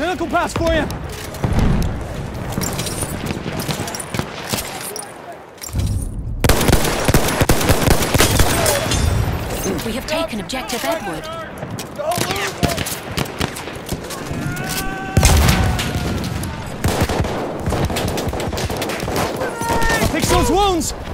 Medical pass for you. We have taken objective Edward. Fix those wounds.